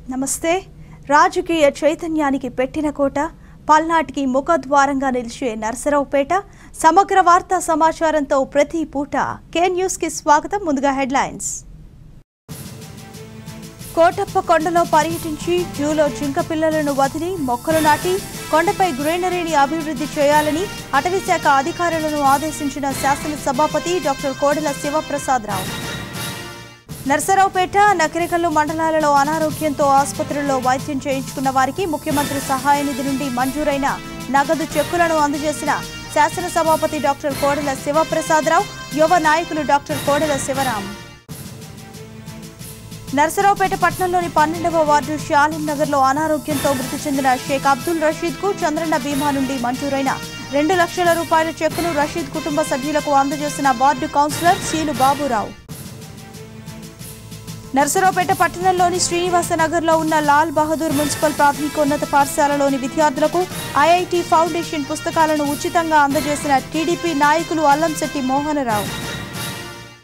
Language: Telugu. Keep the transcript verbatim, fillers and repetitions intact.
నమస్తే. రాజకీయ చైతన్యానికి పెట్టిన కోట, పల్నాటికి ముఖద్వారంగా నిలిచే నర్సరావుపేట. సమగ్ర వార్తా సమాచారంతో ప్రతి పూట కే న్యూస్ కి స్వాగతం. ముందుగా హెడ్లైన్స్. కోటప్ప కొండలో పర్యటించి జూలో జింక పిల్లలను వదిలి మొక్కలు నాటి కొండపై గ్రీనరీని అభివృద్ధి చేయాలని అటవీశాఖ అధికారులను ఆదేశించిన శాసన సభాపతి డాక్టర్ కోడెల శివప్రసాదరావు. నర్సరావుపేట, నకిరేకల్లు మండలాలలో అనారోగ్యంతో ఆసుపత్రుల్లో వైద్యం చేయించుకున్న వారికి ముఖ్యమంత్రి సహాయ నిధి నుండి మంజూరైన నగదు చెక్కులను అందజేసిన శాసన సభాపతి డాక్టర్ కోడెల శివప్రసాదరావు, యువ నాయకులు డాక్టర్ కోడెల శివరాం. నర్సరావుపేట పట్టణంలోని పన్నెండవ వార్డు షాలిం నగర్ లో అనారోగ్యంతో మృతి చెందిన షేక్ అబ్దుల్ రషీద్ కు చంద్రన్న బీమా నుండి మంజూరైన రెండు లక్షల రూపాయల చెక్కును రషీద్ కుటుంబ సభ్యులకు అందజేసిన వార్డు కౌన్సిలర్ సీలు బాబురావు. నర్సరావుపేట పట్టణంలోని శ్రీనివాస నగర్ లో ఉన్న లాల్ బహదూర్ మున్సిపల్ ప్రాథమికోన్నత పాఠశాలలోని విద్యార్థులకు ఐఐటి ఫౌండేషన్ పుస్తకాలను ఉచితంగా అందజేసిన టీడీపీ నాయకులు అల్లంశెట్టి మోహనరావు.